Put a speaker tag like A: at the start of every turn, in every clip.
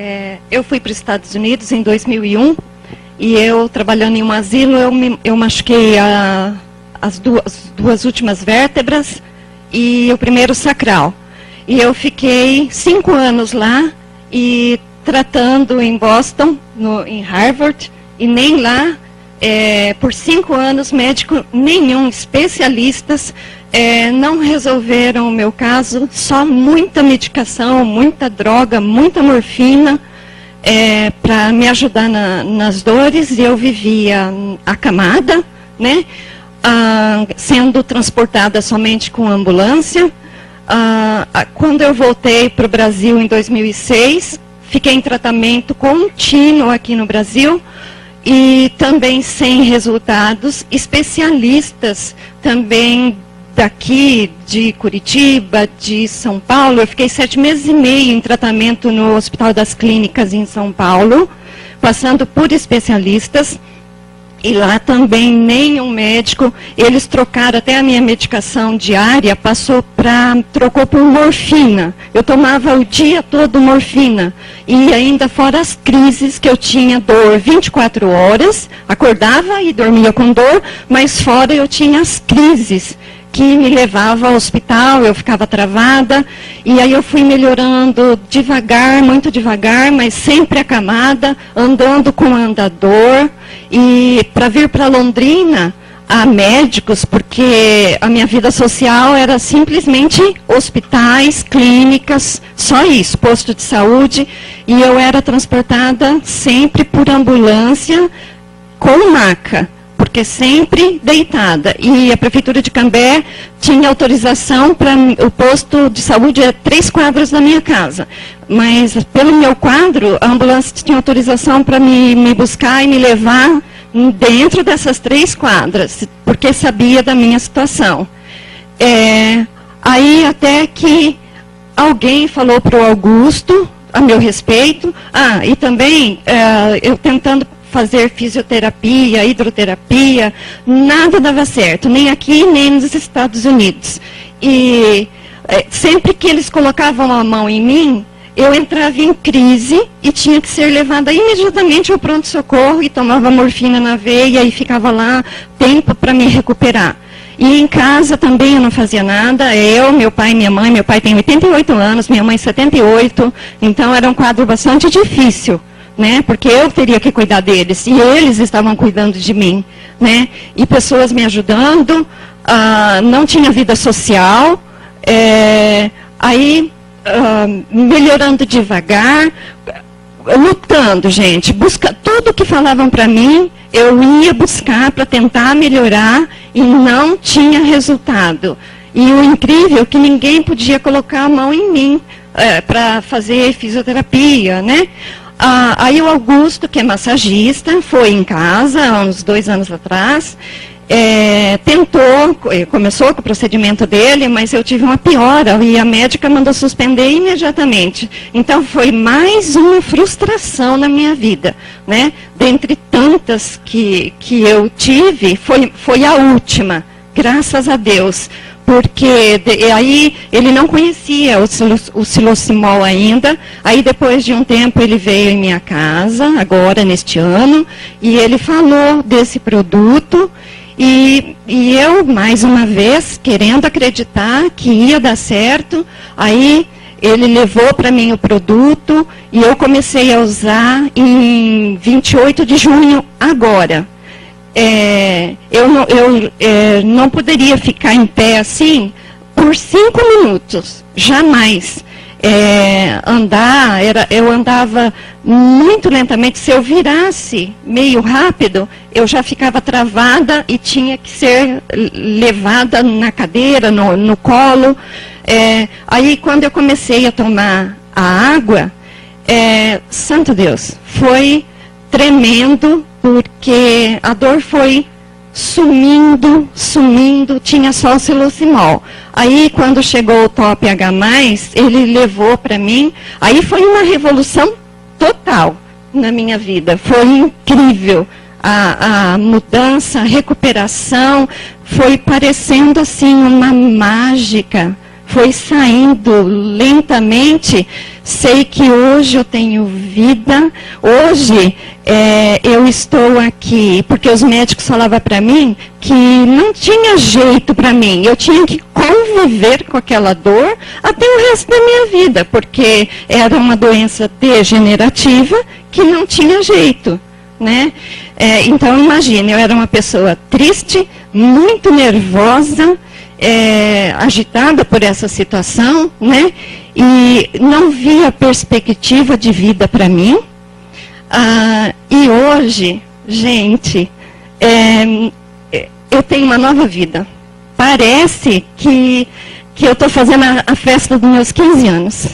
A: Eu fui para os Estados Unidos em 2001 e eu, trabalhando em um asilo, eu machuquei as duas últimas vértebras e o primeiro sacral. E eu fiquei 5 anos lá e tratando em Boston, em Harvard, e nem lá, por 5 anos, médico nenhum, especialistas, não resolveram o meu caso, só muita medicação, muita droga, muita morfina, para me ajudar nas dores, e eu vivia acamada, né, sendo transportada somente com ambulância. Quando eu voltei para o Brasil em 2006, fiquei em tratamento contínuo aqui no Brasil, e também sem resultados. Especialistas também daqui de Curitiba, de São Paulo, eu fiquei 7 meses e meio em tratamento no Hospital das Clínicas em São Paulo, passando por especialistas, e lá também nenhum médico. Eles trocaram até a minha medicação diária, trocou por morfina. Eu tomava o dia todo morfina, e ainda fora as crises que eu tinha dor 24 horas, acordava e dormia com dor, mas fora eu tinha as crises que me levava ao hospital, eu ficava travada, e aí eu fui melhorando devagar, muito devagar, mas sempre acamada, andando com andador, e para vir para Londrina, há médicos, porque a minha vida social era simplesmente hospitais, clínicas, só isso, posto de saúde, e eu era transportada sempre por ambulância com maca, porque sempre deitada. E a Prefeitura de Cambé tinha autorização para o posto de saúde 3 quadras da minha casa. Mas pelo meu quadro, a ambulância tinha autorização para me buscar e me levar dentro dessas 3 quadras, porque sabia da minha situação. Aí até que alguém falou para o Augusto, a meu respeito, e também eu tentando fazer fisioterapia, hidroterapia, nada dava certo, nem aqui, nem nos Estados Unidos. E sempre que eles colocavam a mão em mim, eu entrava em crise e tinha que ser levada imediatamente ao pronto-socorro, e tomava morfina na veia e ficava lá tempo para me recuperar. E em casa também eu não fazia nada, meu pai e minha mãe. Meu pai tem 88 anos, minha mãe 78, então era um quadro bastante difícil, né, porque eu teria que cuidar deles, e eles estavam cuidando de mim, né, e pessoas me ajudando, não tinha vida social, melhorando devagar, lutando, gente, tudo que falavam para mim, eu ia buscar para tentar melhorar, e não tinha resultado. E o incrível é que ninguém podia colocar a mão em mim para fazer fisioterapia, né. Aí o Augusto, que é massagista, foi em casa, há uns 2 anos atrás, começou com o procedimento dele, mas eu tive uma piora, e a médica mandou suspender imediatamente. Então foi mais uma frustração na minha vida, né? Dentre tantas que eu tive, foi a última, graças a Deus. Porque aí ele não conhecia o Silocimol ainda. Aí depois de um tempo ele veio em minha casa, agora neste ano, e ele falou desse produto, e eu, mais uma vez, querendo acreditar que ia dar certo, aí ele levou para mim o produto, e eu comecei a usar em 28 de junho agora. Eu não poderia ficar em pé assim por 5 minutos, jamais. Eu andava muito lentamente. Se eu virasse meio rápido, eu já ficava travada e tinha que ser levada na cadeira, no colo. Aí quando eu comecei a tomar a água, santo Deus, foi tremendo, porque a dor foi sumindo, tinha só o Silocimol. Aí, quando chegou o Top H+, ele levou para mim, aí foi uma revolução total na minha vida. Foi incrível a mudança, a recuperação, foi parecendo assim uma mágica. foi saindo lentamente. Sei que hoje eu tenho vida, hoje eu estou aqui, porque os médicos falavam para mim que não tinha jeito para mim, eu tinha que conviver com aquela dor até o resto da minha vida, porque era uma doença degenerativa que não tinha jeito, né? Então, imagine, eu era uma pessoa triste, muito nervosa, agitada por essa situação, né? E não via perspectiva de vida para mim. E hoje, gente, eu tenho uma nova vida. Parece que eu estou fazendo a festa dos meus 15 anos.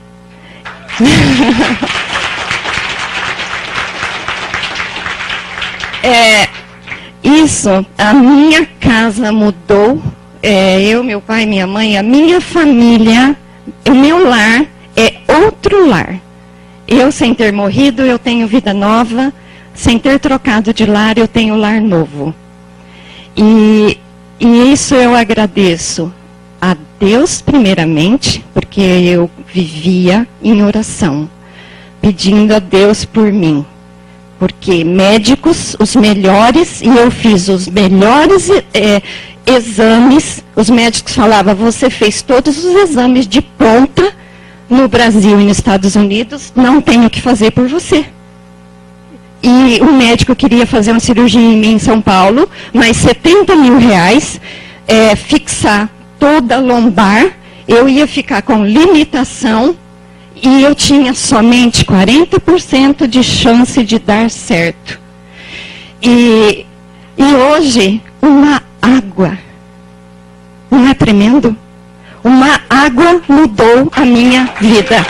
A: Isso, a minha casa mudou. Eu, meu pai, minha mãe, a minha família, o meu lar é outro lar. Eu, sem ter morrido, eu tenho vida nova. Sem ter trocado de lar, eu tenho lar novo. E isso eu agradeço a Deus, primeiramente, porque eu vivia em oração, pedindo a Deus por mim. Porque médicos, os melhores, e eu fiz os melhores exames, os médicos falavam, você fez todos os exames de ponta no Brasil e nos Estados Unidos, não tenho o que fazer por você. E o médico queria fazer uma cirurgia em mim em São Paulo, mas 70 mil reais, fixar toda a lombar, eu ia ficar com limitação, e eu tinha somente 40% de chance de dar certo. E hoje, uma água, não é tremendo? Uma água mudou a minha vida.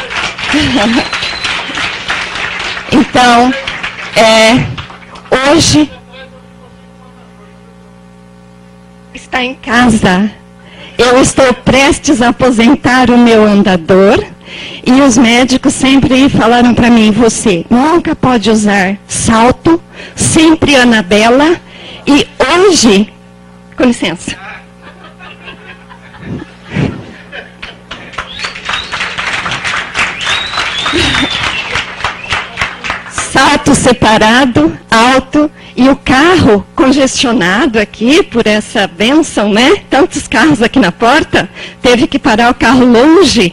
A: Então, hoje, está em casa. Eu estou prestes a aposentar o meu andador. E os médicos sempre falaram para mim, você nunca pode usar salto, sempre Anabela. E hoje, com licença. Salto separado, alto, e o carro congestionado aqui por essa bênção, né? Tantos carros aqui na porta, teve que parar o carro longe.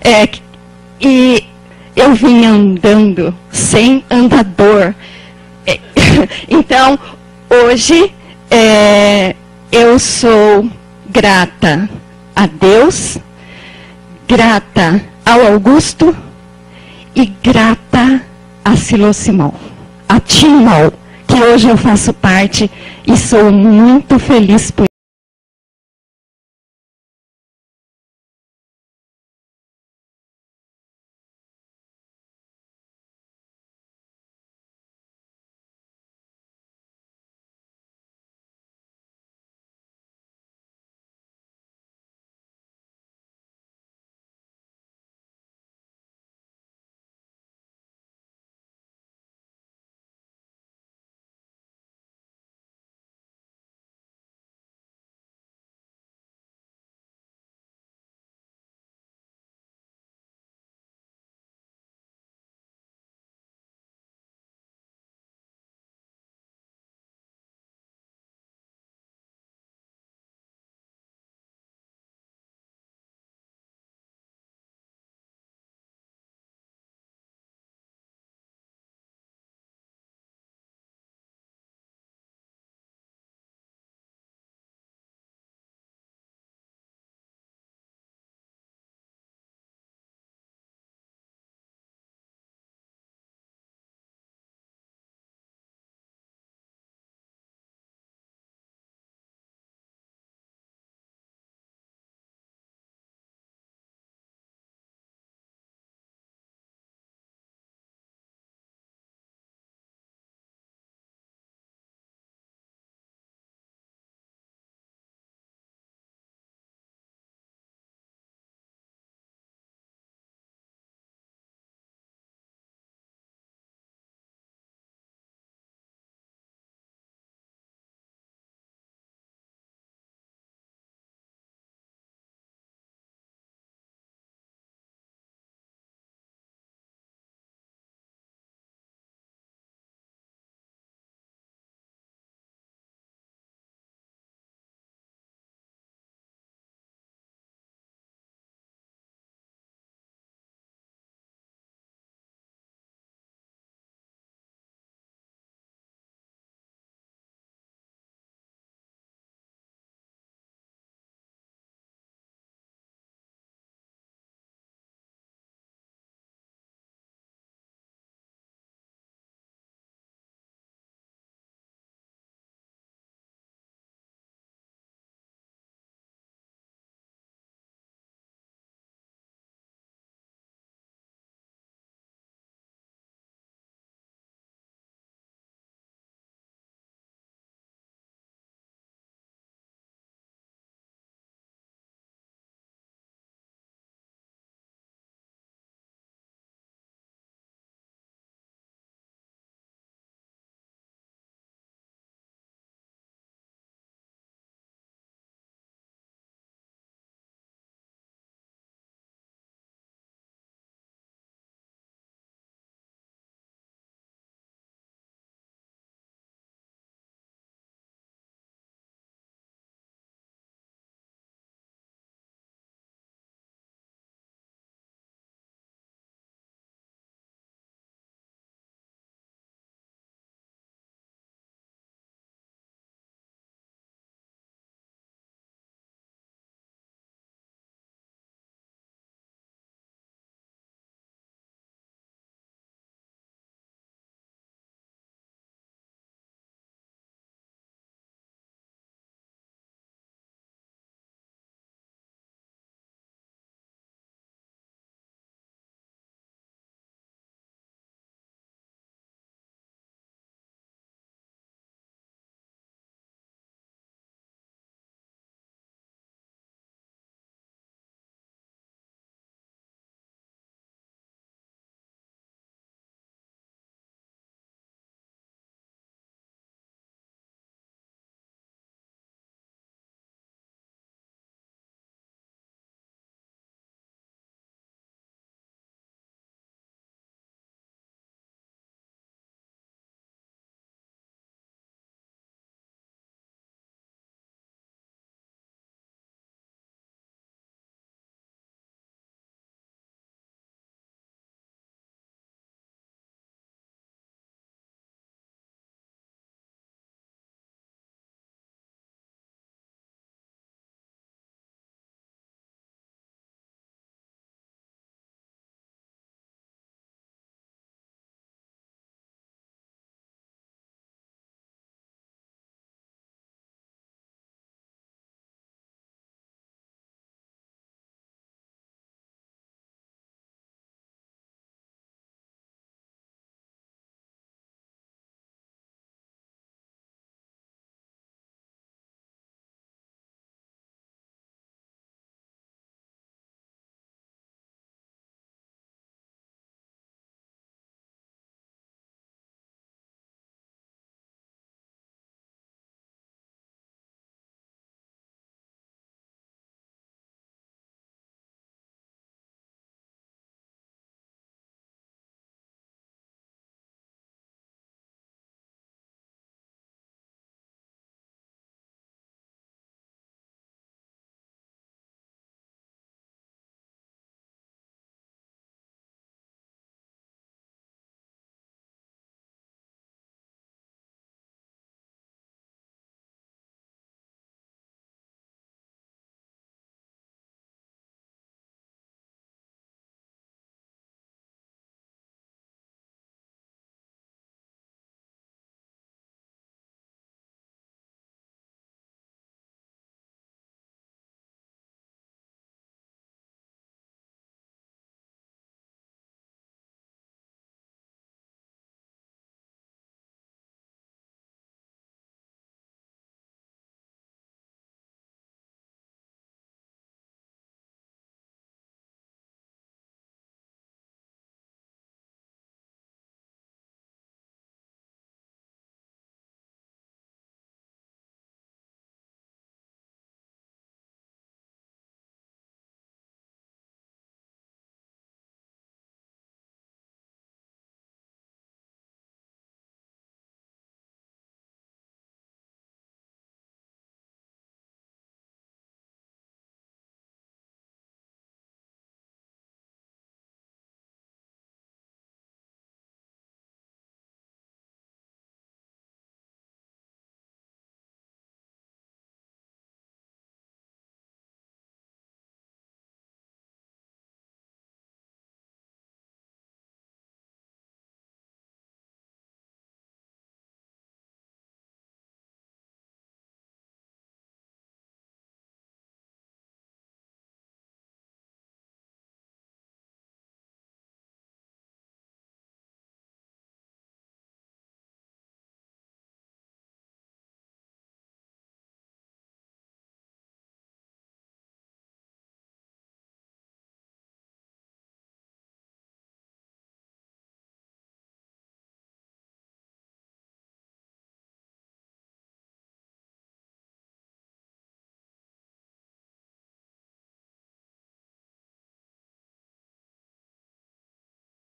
A: E eu vinha andando sem andador. Então, hoje, eu sou grata a Deus, grata ao Augusto e grata a Silocimol, a Timol, que hoje eu faço parte e sou muito feliz por